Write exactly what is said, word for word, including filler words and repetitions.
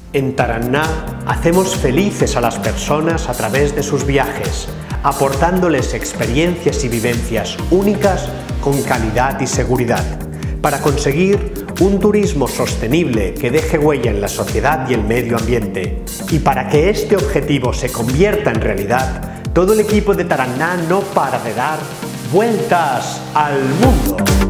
En Taraná hacemos felices a las personas a través de sus viajes, aportándoles experiencias y vivencias únicas con calidad y seguridad, para conseguir un turismo sostenible que deje huella en la sociedad y el medio ambiente. Y para que este objetivo se convierta en realidad, todo el equipo de Taraná no para de dar vueltas al mundo.